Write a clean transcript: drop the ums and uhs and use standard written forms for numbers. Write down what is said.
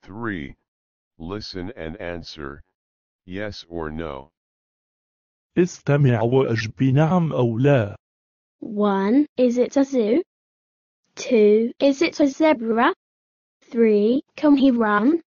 3. Listen and answer, yes or no. استمع وأجب بنعم أو لا. 1. Is it a zoo? 2. Is it a zebra? 3. Can he run?